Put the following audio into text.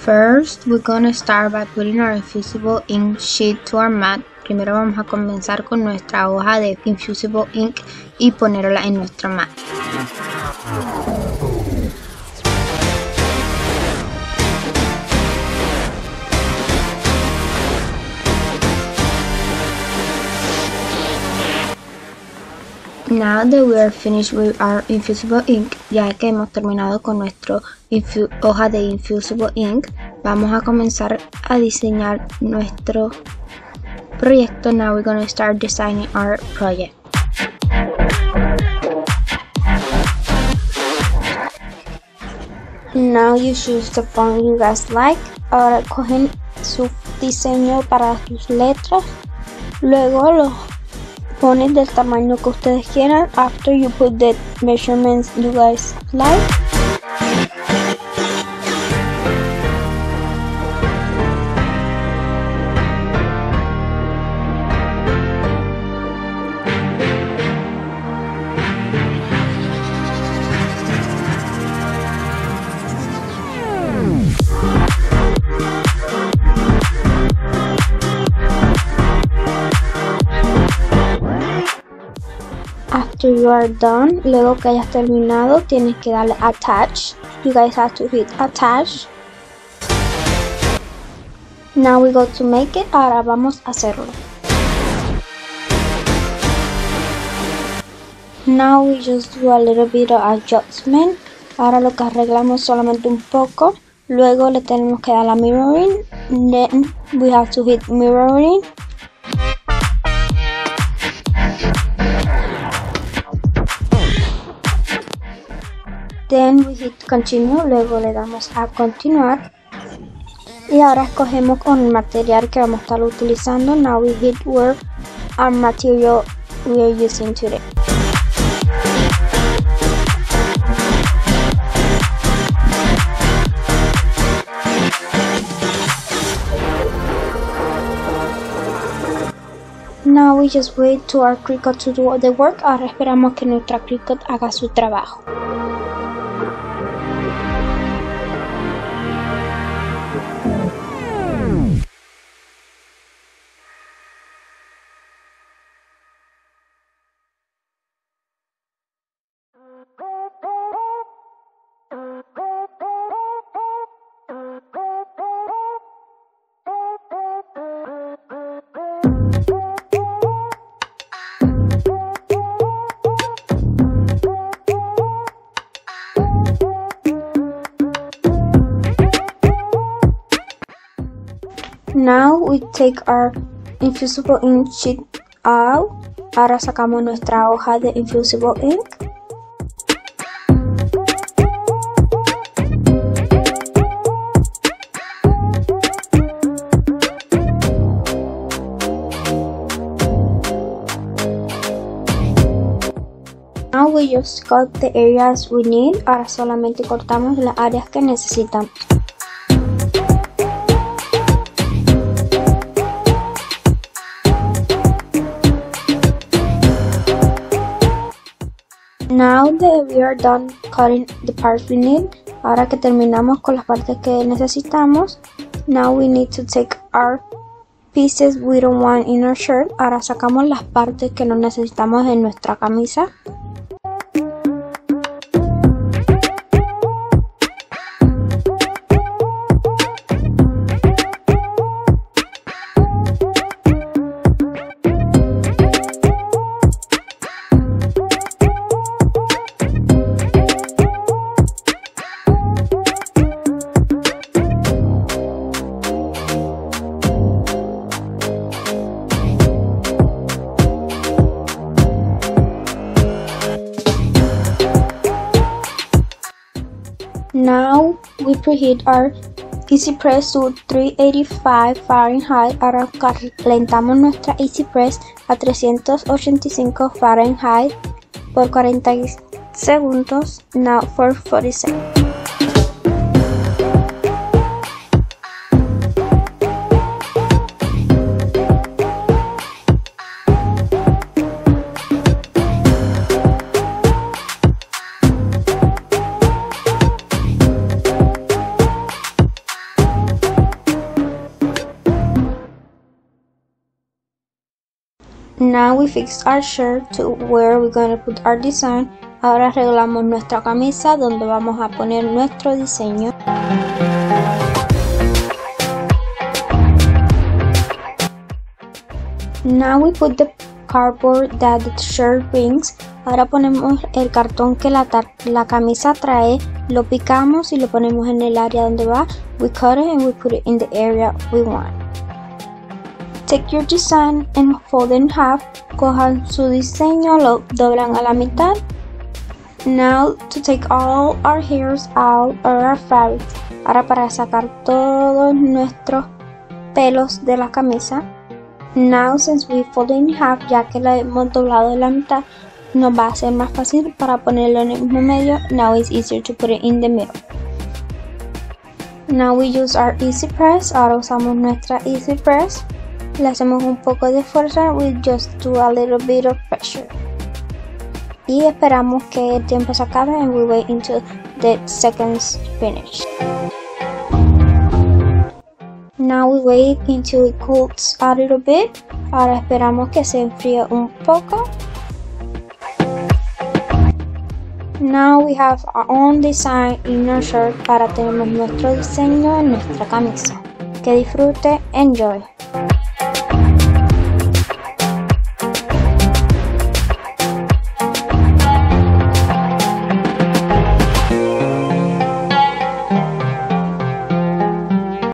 First, we're gonna start by putting our infusible ink sheet to our mat. Primero vamos a comenzar con nuestra hoja de infusible ink y ponerla en nuestro mat. Now that we are finished with our infusible ink, ya que hemos terminado con nuestra hoja de infusible ink, vamos a comenzar a diseñar nuestro proyecto. Now we're going to start designing our project. Now you choose the font you guys like. Ahora cogen su diseño para sus letras. Luego los ponen del tamaño que ustedes quieran. After you put the measurements you guys like. After you are done, luego que hayas terminado, tienes que darle attach. You guys have to hit attach. Now we go to make it. Ahora vamos a hacerlo. Now we just do a little bit of adjustment. Ahora lo que arreglamos solamente un poco. Luego le tenemos que dar la mirroring. Then we have to hit mirroring. Then we hit continue, luego le damos a continuar. Y ahora escogemos con el material que vamos a estar utilizando. Now we hit where our material we are using today. Now we just wait to our Cricut to do the work. Ahora esperamos que nuestra Cricut haga su trabajo. Now we take our infusible ink sheet out. Ahora sacamos nuestra hoja de infusible ink. Now we just cut the areas we need. Ahora solamente cortamos las áreas que necesitamos. Now that we are done cutting the parts we need, ahora que terminamos con las partes que necesitamos, now we need to take our pieces we don't want in our shirt. Ahora sacamos las partes que no necesitamos en nuestra camisa. Now we preheat our Easy Press to 385 Fahrenheit. Ahora calentamos nuestra Easy Press a 385 Fahrenheit por 40 segundos. Now for 40 seconds. Now we fixed our shirt to where we're going to put our design. Ahora arreglamos nuestra camisa donde vamos a poner nuestro diseño. Now we put the cardboard that the shirt brings. Ahora ponemos el cartón que la camisa trae, lo picamos y lo ponemos en el área donde va. We cut it and we put it in the area we want. Take your design and fold it in half. Cojan su diseño, lo doblan a la mitad. Now to take all our hairs out of our fabric. Ahora para sacar todos nuestros pelos de la camisa. Now since we fold it in half, ya que la hemos doblado en la mitad, nos va a ser más fácil para ponerlo en el mismo medio. Now it's easier to put it in the middle. Now we use our easy press. Ahora usamos nuestra easy press. Le hacemos un poco de fuerza. We just do a little bit of pressure. Y esperamos que el tiempo se acabe and we wait until the seconds finish. Now we wait until it cools a little bit. Ahora esperamos que se enfríe un poco. Now we have our own design in our shirt. Ahora tenemos nuestro diseño en nuestra camisa. Que disfrute, enjoy.